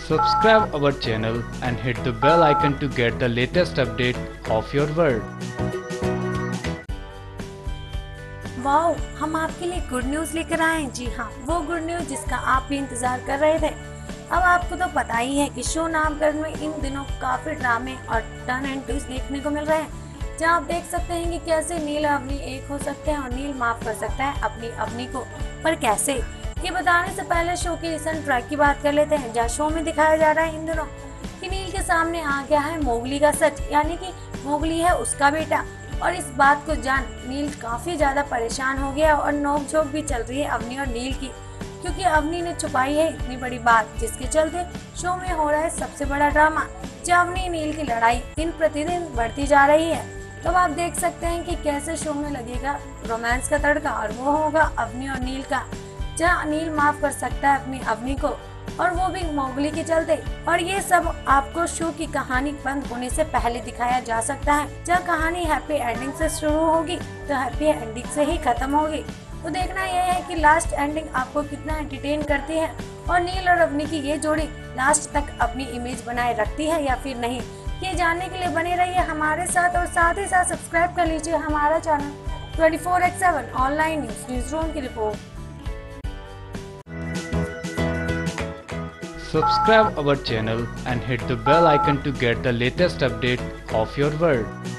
Subscribe our channel and hit the bell icon to get the latest update of your world. Wow, हम आपके लिए good news लेकर आए हैं। जी हाँ, वो गुड न्यूज जिसका आप भी इंतजार कर रहे थे। अब आपको तो पता ही है कि शो नामकरण में इन दिनों काफी ड्रामे और टर्न एंड ट्विस्ट देखने को मिल रहे हैं, जहाँ आप देख सकते हैं कि कैसे नील और अवनी एक हो सकते हैं और नील माफ कर सकता है अपनी अवनी को, पर कैसे, ये बताने से पहले शो के रिसेंट ट्रैक की बात कर लेते हैं, जहाँ शो में दिखाया जा रहा है इन दिनों कि नील के सामने आ गया है मोगली का सच, यानी कि मोगली है उसका बेटा। और इस बात को जान नील काफी ज्यादा परेशान हो गया और नोकझोंक भी चल रही है अवनी और नील की, क्योंकि अवनी ने छुपाई है इतनी बड़ी बात, जिसके चलते शो में हो रहा है सबसे बड़ा ड्रामा, जहाँ अवनी नील की लड़ाई दिन प्रतिदिन बढ़ती जा रही है। तो आप देख सकते हैं कि कैसे शो में लगेगा रोमांस का तड़का, और वो होगा अवनी और नील का, जहाँ नील माफ कर सकता है अपनी अवनी को, और वो भी मोगली के चलते। और ये सब आपको शो की कहानी बंद होने से पहले दिखाया जा सकता है, जहाँ कहानी हैप्पी एंडिंग से शुरू होगी तो हैप्पी एंडिंग से ही खत्म होगी। तो देखना यह है कि लास्ट एंडिंग आपको कितना एंटरटेन करती है और नील और अवनी की ये जोड़ी लास्ट तक अपनी इमेज बनाए रखती है या फिर नहीं। ये जानने के लिए बने रहिए हमारे साथ, और साथ ही साथ सब्सक्राइब कर लीजिए हमारा channel 24x7 online news room की रिपोर्ट। Subscribe our channel and hit the bell icon to get the latest update of your world.